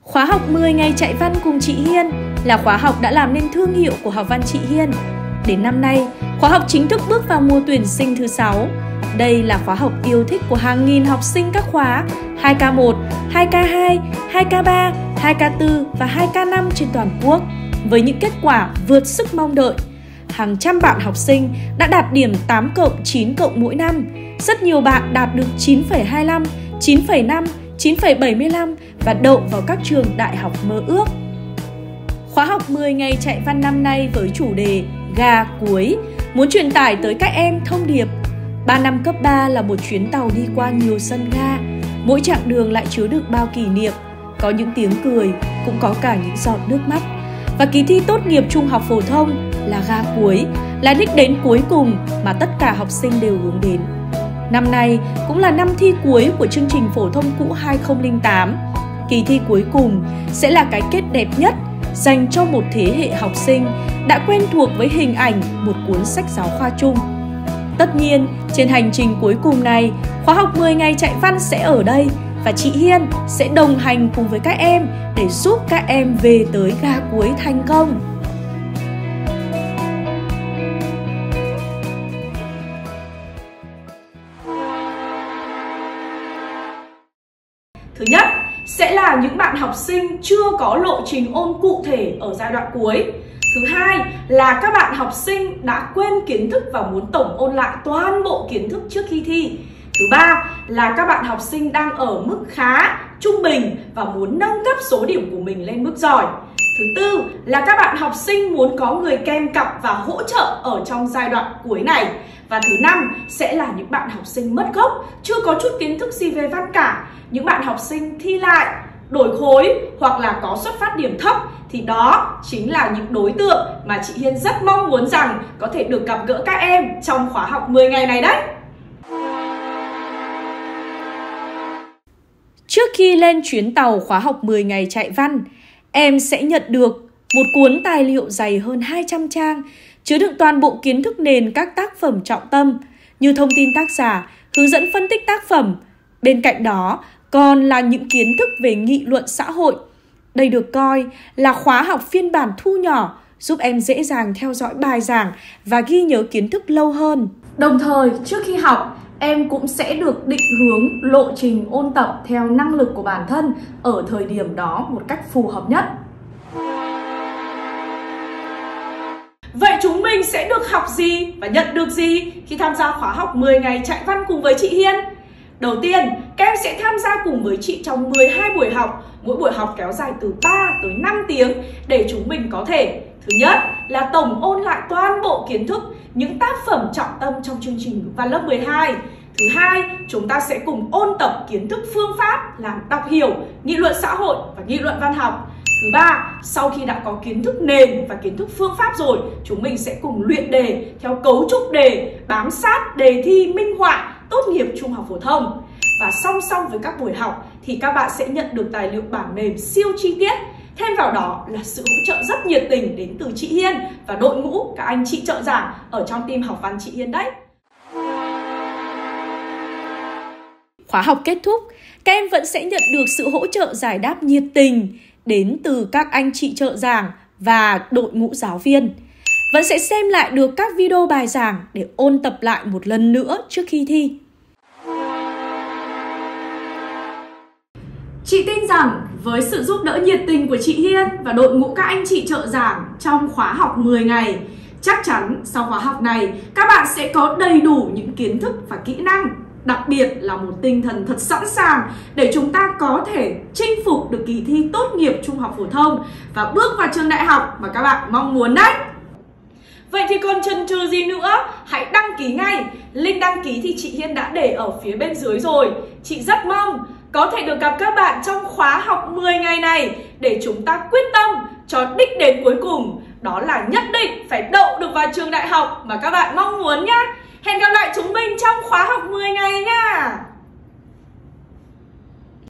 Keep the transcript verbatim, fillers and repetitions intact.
Khóa học mười ngày chạy văn cùng chị Hiên là khóa học đã làm nên thương hiệu của Học văn chị Hiên. Đến năm nay, khóa học chính thức bước vào mùa tuyển sinh thứ sáu. Đây là khóa học yêu thích của hàng nghìn học sinh các khóa hai K một, hai K hai, hai K ba, hai K tư và hai K năm trên toàn quốc. Với những kết quả vượt sức mong đợi, hàng trăm bạn học sinh đã đạt điểm tám cộng, chín cộng mỗi năm. Rất nhiều bạn đạt được chín phẩy hai lăm, chín phẩy năm, chín phẩy bảy mươi lăm và đậu vào các trường đại học mơ ước. Khóa học mười ngày chạy văn năm nay với chủ đề Ga cuối muốn truyền tải tới các em thông điệp ba năm cấp ba là một chuyến tàu đi qua nhiều sân ga. Mỗi chặng đường lại chứa được bao kỷ niệm, có những tiếng cười, cũng có cả những giọt nước mắt. Và kỳ thi tốt nghiệp trung học phổ thông là ga cuối, là đích đến cuối cùng mà tất cả học sinh đều hướng đến. Năm nay cũng là năm thi cuối của chương trình phổ thông cũ hai không không tám. Kỳ thi cuối cùng sẽ là cái kết đẹp nhất dành cho một thế hệ học sinh đã quen thuộc với hình ảnh một cuốn sách giáo khoa chung. Tất nhiên, trên hành trình cuối cùng này, khóa học mười ngày chạy văn sẽ ở đây và chị Hiên sẽ đồng hành cùng với các em để giúp các em về tới ga cuối thành công. Thứ nhất, sẽ là những bạn học sinh chưa có lộ trình ôn cụ thể ở giai đoạn cuối. Thứ hai là các bạn học sinh đã quên kiến thức và muốn tổng ôn lại toàn bộ kiến thức trước khi thi. Thứ ba là các bạn học sinh đang ở mức khá, trung bình và muốn nâng cấp số điểm của mình lên mức giỏi. Thứ tư là các bạn học sinh muốn có người kèm cặp và hỗ trợ ở trong giai đoạn cuối này. Và thứ năm sẽ là những bạn học sinh mất gốc, chưa có chút kiến thức gì về văn cả. Những bạn học sinh thi lại, đổi khối hoặc là có xuất phát điểm thấp thì đó chính là những đối tượng mà chị Hiên rất mong muốn rằng có thể được gặp gỡ các em trong khóa học mười ngày này đấy. Trước khi lên chuyến tàu khóa học mười ngày chạy văn, em sẽ nhận được một cuốn tài liệu dày hơn hai trăm trang, chứa đựng toàn bộ kiến thức nền các tác phẩm trọng tâm, như thông tin tác giả, hướng dẫn phân tích tác phẩm. Bên cạnh đó, còn là những kiến thức về nghị luận xã hội. Đây được coi là khóa học phiên bản thu nhỏ, giúp em dễ dàng theo dõi bài giảng và ghi nhớ kiến thức lâu hơn. Đồng thời, trước khi học, em cũng sẽ được định hướng lộ trình ôn tập theo năng lực của bản thân ở thời điểm đó một cách phù hợp nhất. Vậy chúng mình sẽ được học gì và nhận được gì khi tham gia khóa học mười ngày chạy văn cùng với chị Hiên? Đầu tiên, các em sẽ tham gia cùng với chị trong mười hai buổi học, mỗi buổi học kéo dài từ ba tới năm tiếng để chúng mình có thể thứ nhất là tổng ôn lại toàn bộ kiến thức, những tác phẩm trọng tâm trong chương trình ngữ văn lớp mười hai. Thứ hai, chúng ta sẽ cùng ôn tập kiến thức phương pháp làm đọc hiểu, nghị luận xã hội và nghị luận văn học. Thứ ba, sau khi đã có kiến thức nền và kiến thức phương pháp rồi, chúng mình sẽ cùng luyện đề theo cấu trúc đề, bám sát đề thi minh họa tốt nghiệp trung học phổ thông. Và song song với các buổi học thì các bạn sẽ nhận được tài liệu bảng mềm siêu chi tiết. Thêm vào đó là sự hỗ trợ rất nhiệt tình đến từ chị Hiên và đội ngũ các anh chị trợ giảng ở trong team Học văn chị Hiên đấy. Khóa học kết thúc, các em vẫn sẽ nhận được sự hỗ trợ giải đáp nhiệt tình đến từ các anh chị trợ giảng và đội ngũ giáo viên. Vẫn sẽ xem lại được các video bài giảng để ôn tập lại một lần nữa trước khi thi. Chị tin rằng với sự giúp đỡ nhiệt tình của chị Hiên và đội ngũ các anh chị trợ giảng trong khóa học mười ngày, chắc chắn sau khóa học này các bạn sẽ có đầy đủ những kiến thức và kỹ năng, đặc biệt là một tinh thần thật sẵn sàng để chúng ta có thể chinh phục được kỳ thi tốt nghiệp trung học phổ thông và bước vào trường đại học mà các bạn mong muốn đấy. Vậy thì còn chần chừ gì nữa? Hãy đăng ký ngay. Link đăng ký thì chị Hiên đã để ở phía bên dưới rồi. Chị rất mong có thể được gặp các bạn trong khóa học mười ngày này để chúng ta quyết tâm cho đích đến cuối cùng. Đó là nhất định phải đậu được vào trường đại học mà các bạn mong muốn nhé. Hẹn gặp lại chúng mình trong khóa học mười ngày nha.